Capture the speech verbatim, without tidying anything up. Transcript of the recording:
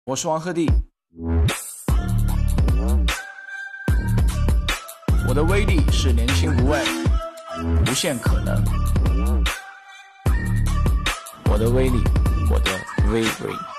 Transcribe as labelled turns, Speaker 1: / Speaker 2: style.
Speaker 1: 我是王鹤棣，我的威力是年轻无畏，无限可能。我的威力，我的威力。